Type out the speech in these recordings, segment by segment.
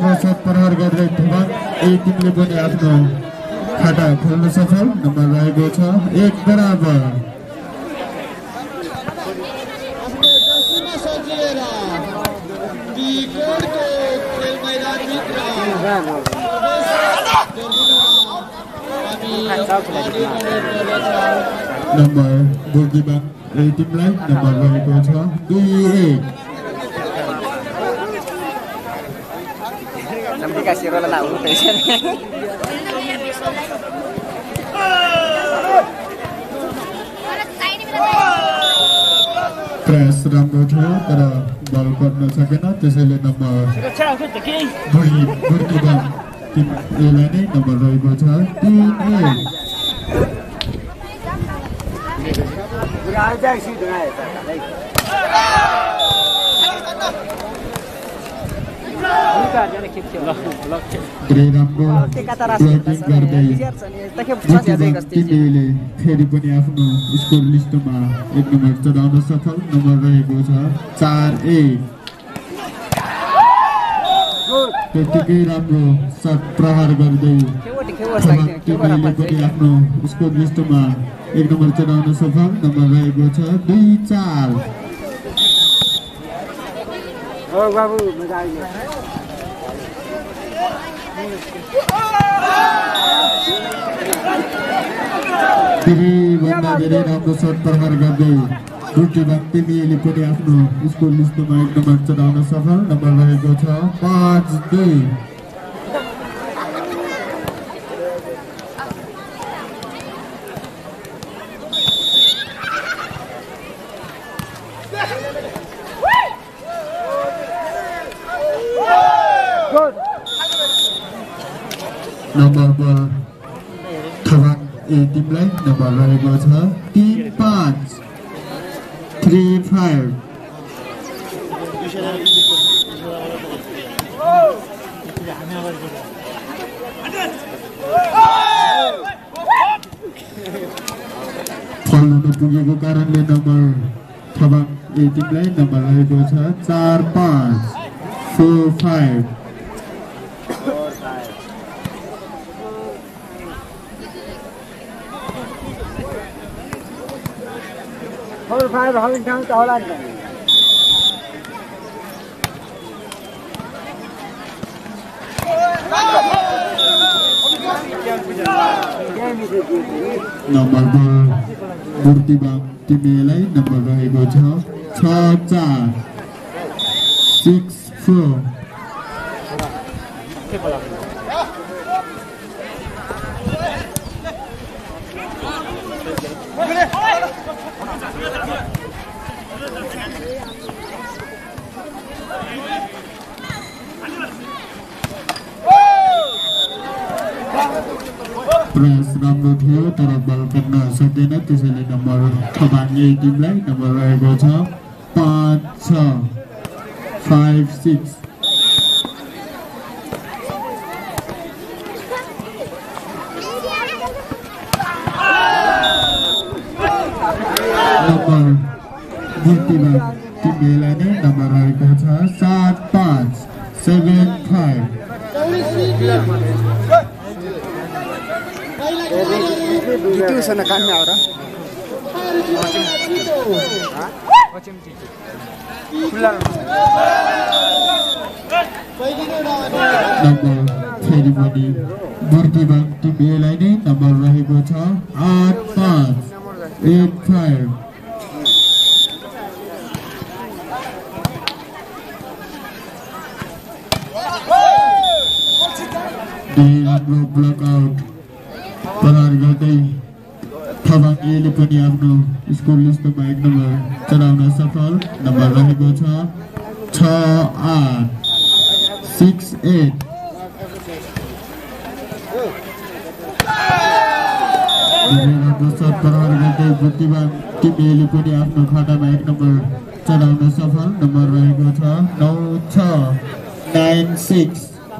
राम्रो शट प्रहार गर्दै थवाङ ए टिमले पनि आफ्नो खाता खोल्न सफल नम्बर रहेको छ 1 बराबर। नम्बर बुर्दिबाङ ए टिमलाई नम्बर रहेको छ 2-1। Dikasih rola lalu प्रेस राम्रो थियो तर बल गर्न सकेन त्यसैले नम्बर बुर्दिबाङ टिम एलाई नै नम्बर रहेको छ 3-1। राम्रो ब्लकिङ गर्दै टिमले फेरि पनि आफ्नो स्कोर लिस्टमा 1 नम्बर चढाउन सफल नम्बर रहेको छ 4-1। त्यतिकै राम्रो शट प्रहार गर्दै टिमले पनि आफ्नो स्कोर लिस्टमा 1 नम्बर चढाउन सफल नम्बर रहेको छ 2-4। बाबु मजा आयो धेरै राम्रो शट प्रहार गर्दै बुर्दिबाङ टिमले पनि आफ्नो स्कोर लिस्टमा 1 नम्बर चढाउन सफल नम्बर रहेको छ 5-2। नम्बर बल थवाङ ए टिमलाई नम्बर रहेको छ 3-5 3-5। फल्न नपुगेको कारणले नम्बर थवाङ ए टिमलाई नम्बर रहेको छ 4-5 4-5। और 5 having down to all that. Number Burtibang टिमलाई नम्बर रहेको छ 6-4 6-4। प्रेस राम्रो थियो तर बल पुग्न सक्दैन त्यसैले नम्बर थवाङ ए टिमलाई नम्बर रहेको छ 5-6 5-6। नम्बर बुर्दिबाङ टिमलाई नै नम्बर रहेको छ 7-5 7-5। Itu sana kami orang. Number फेरि पनि बुर्दिबाङ टिमलाई नै नम्बर रहेको छ 8-5 8-5। राम्रो ब्लक आउट प्रहार गर्दै थवाङ एले पनि आफ्नो स्कोर लिस्टमा 1 नम्बर चढाउन सफल नम्बर रहेको छ 6-8 6-8। राम्रो शट प्रहार गर्दै बुर्दिबाङ टिमले पनि आफ्नो खातामा 1 नम्बर चढाउन सफल नम्बर रहेको छ 9-6 9-6।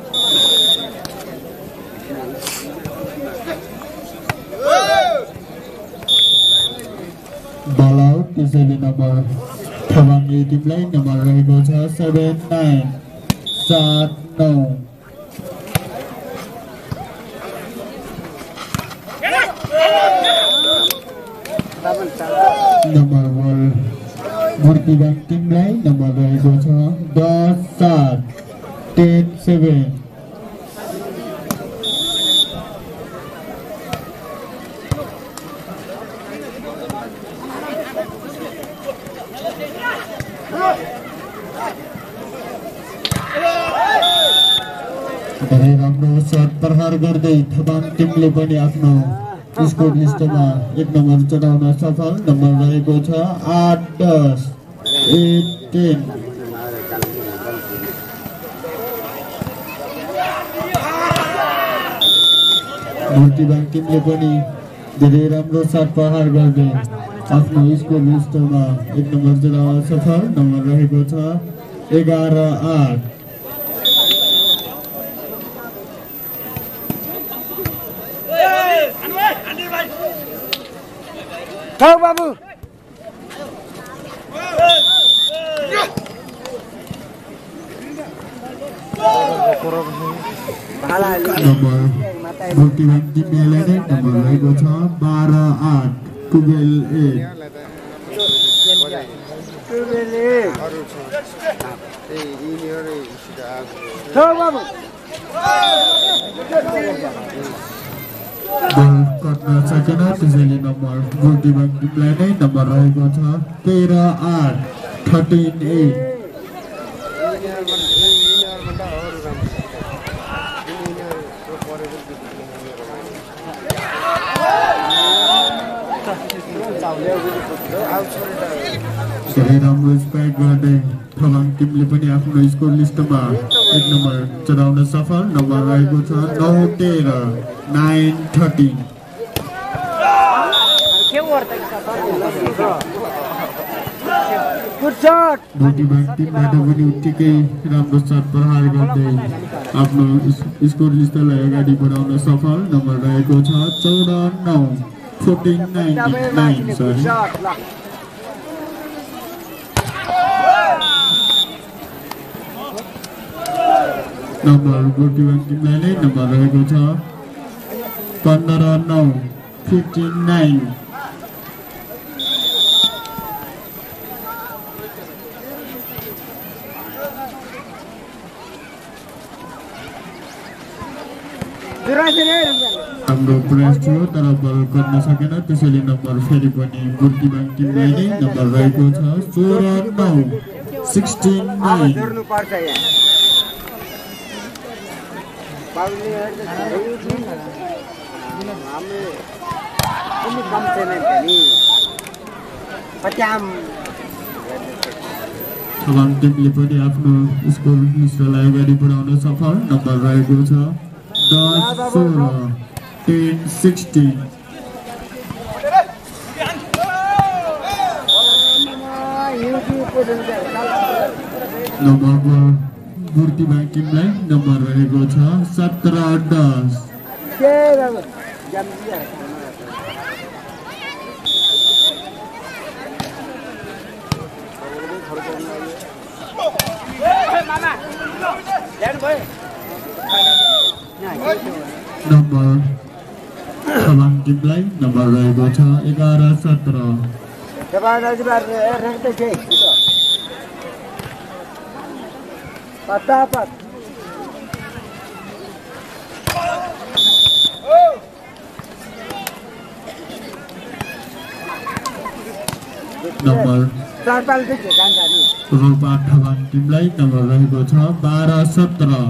बल आउट त्यसैले नम्बर थवाङ ए टिमलाई नम्बर रहेको छ 7-9 7-9। नम्बर 1 मूर्तिबाङ टिमलाई नम्बर रहेको छ 10-7 10-7 धेरै राम्रो शट प्रहार गर्दै थबाङ टिमले पनि आफ्नो स्कोर लिस्टमा 1 नम्बर चढाउन सफल। नम्बर रहेको छ 8-10 8-10 मूर्तिबाङ टिमले पनि धेरै राम्रो शट प्रहार गर्दै आफ्नो स्कोर लिस्टमा 1 नम्बर चढाउन सफल। नम्बर रहेको छ 11-8 Thâu babu. Nomor Multibank टिमले नै नम्बर रहेको छ 12-8 12-8 Thâu babu. बल कट्न सकेन त्यसैले नम्बर मूर्तिबाङ टिमलाई नै नम्बर रहेको छ 13-8 13-8 धेरै राम्रो स्पाइक गर्दै थबाङ टिमले पनि आफ्नो स्कोर लिस्टमा 1 नम्बर चढाउन सफल। नम्बर रहेको छ 9-13 9-13 मूर्तिबाङ टिमबाट पनि उत्तिकै राम्रो शट प्रहार गर्दै आफ्नो स्कोर लिस्टलाई अगाडि बढाउन सफल। नम्बर रहेको छ 14-9 14-9 सरी नम्बर मूर्तिबाङ टिमलाई नै नम्बर रहेको छ 15-9 15-9 हाम्रो प्रयास थियो तर बल गर्न सकेन त्यसैले नम्बर फेरि पनि मूर्तिबाङ टिमलाई नै नम्बर रहेको छ 16-9 16-9 थबाङ टिमले पनि आफ्नो स्कोर लिस्टलाई अगाडि बढाउन सफल। नम्बर रहेको छ 10-16 10-16 नम्बर मूर्तिबाङ टिमलाई नम्बर रहेको छ 17-10 नम्बर थबाङ टिमलाई नम्बर रहेको छ 11-17 नम्बर रोल्पा थबाङ टिमलाई नम्बर रहेको छ 12-17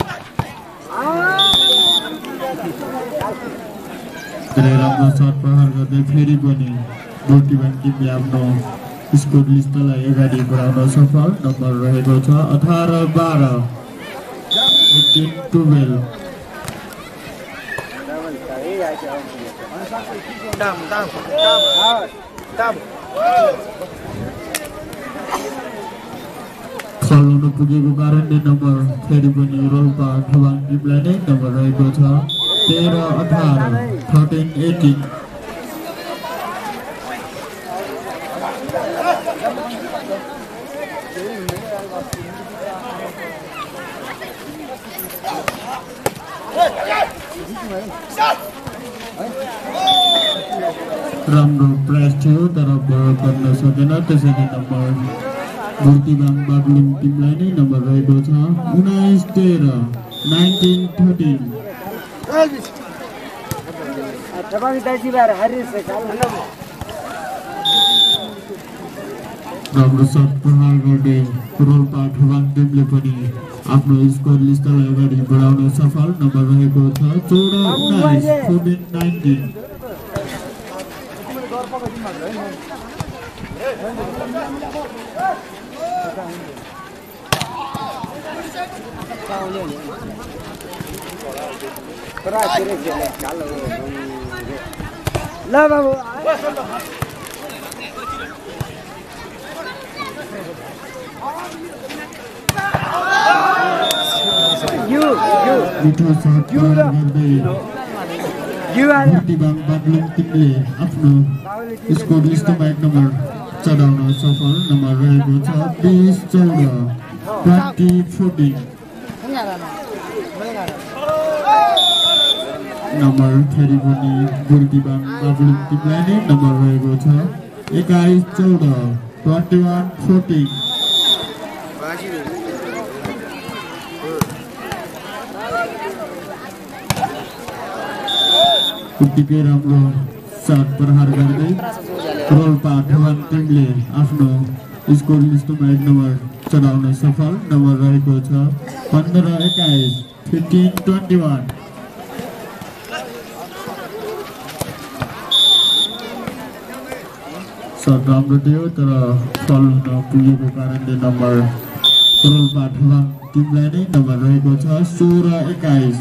धेरै राम्रो शट प्रहार गर्दै फेरि पनि मूर्तिबाङ टिमले आफ्नो स्कोर लिस्टलाई अगाडि बढाउन सफल। नम्बर रहेको छ 18-12 18-12 खल्न पुगेको कारणले नम्बर फेरि पनि रोल्पा थबाङ टिमलाई नै नम्बर रहेको छ 13-18 13-18 Shot! राम्रो प्रयास थियो तर बल गर्न सकेन, त्यसैले नम्बर मूर्तिबाङ बागलुङ टिमलाई नै नम्बर रहेको छ 19-13 19-13। राम्रो सट प्रहार गर्दै रोल्पा ठुबाङ टिमले पनि आफ्नो स्कोर लिस्टलाई अगाडि बढाउन सफल, नम्बर रहेको छ 14-19 14-19। ल बाबु मिठो सट गर्दै मूर्तिबाङ बागलुङ टिमले आफ्नो स्कोर लिस्टमा 1 नम्बर चढाउन सफल, नम्बर रहेको छ 20-14 20-14। नम्बर फेरि पनि मूर्तिबाङ बागलुङ टिमलाई नै नम्बर रहेको छ 21-14 21-14। उत्तिकै राम्रो सट प्रहार गर्दै रोल्पा ठुबाङ टिमले आफ्नो स्कोर लिस्टमा 1 नम्बर चढाउन सफल, नम्बर रहेको छ 15-21 15-21। सट राम्रो थियो तर फल हुन पुगेको कारणले नम्बर रोल्पा ठुबाङ टिमलाई नै नम्बर रहेको छ 16-21।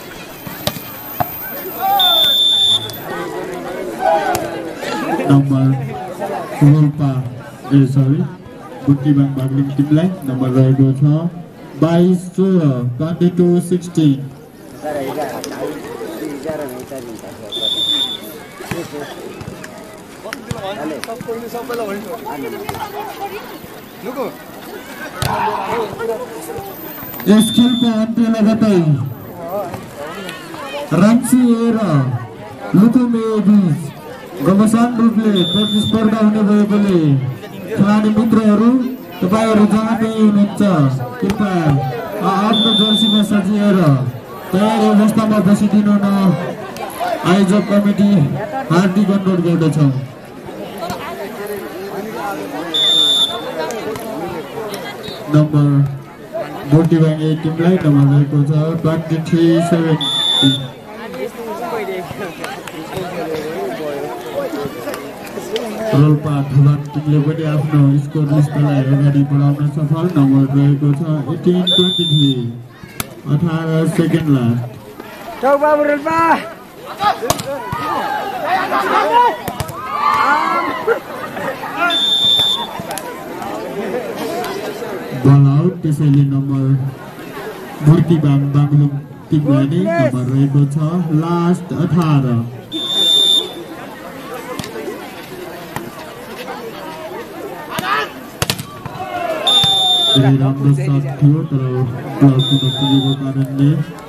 नम्बर रोल्पा मूर्तिबाङ बागलुङ टिमलाई नम्बर रहेको छ 22-16 22-16। यस खेलको अन्त्य लगतै रन्सी र लुकुमे बीच घमासान रूपले प्रतिस्पर्धा हुने भएकोले खेलाडी मित्रहरू तपाईहरू जहाँ पनि हुनुहुन्छ कृपया आफ्नो जर्सीमा सजिएर तयारी अवस्थामा बसिदिनु न। आयोजक कमिटी हार्दिक अनुरोध गर्दछौँ। नम्बर मूर्तिबाङ टिमलाई नम्बर रहेको छ 23-17। रोल्पा ठुबाङ टिमले पनि आफ्नो स्कोर लिस्टलाई अगाडि बढाउन सफल, नम्बर रहेको छ 18-23 18 सेकेन्ड लास्ट। बल आउट, त्यसैले नम्बर मूर्तिबाङ बागलुङ टिमलाई नै नम्बर रहेको छ लास्ट 18। राम्रो सट थियो तर क्लब पुगेको कारणले